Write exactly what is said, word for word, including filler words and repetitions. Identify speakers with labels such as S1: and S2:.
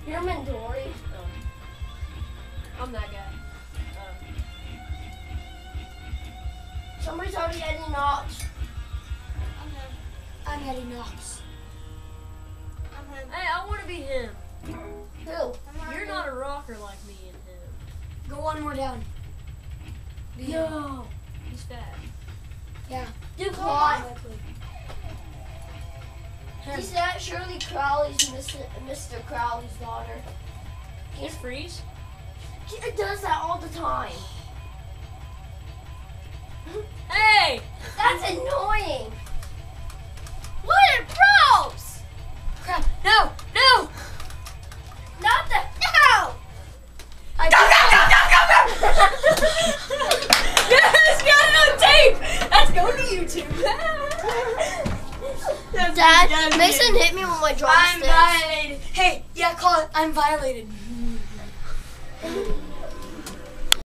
S1: You're Midori.
S2: Um, I'm that guy. Um,
S1: Somebody's already Eddie Knox.
S3: I'm him. I'm Eddie Knox. I'm him.
S2: hey, I want to be him.
S1: Who?
S3: I'm
S2: You're not a rocker like me and him.
S3: Go one more down. Be him.
S2: No. He's fat.
S3: Yeah.
S1: Dude, come on.
S3: Exactly.
S1: He's not Shirley Crowley's Mister Mister Crowley's daughter.
S2: He's freeze.
S1: He does that all the time.
S2: Hey!
S1: That's annoying. What are pros?
S3: Crap. No! No!
S1: Not the no.
S3: I
S2: Go, go, go, go, go, go! Yes, got it on tape! That's going to YouTube.
S1: Dad, Mason hit me with my
S3: I'm
S1: drumstick.
S3: violated. Hey, yeah, call it. I'm violated.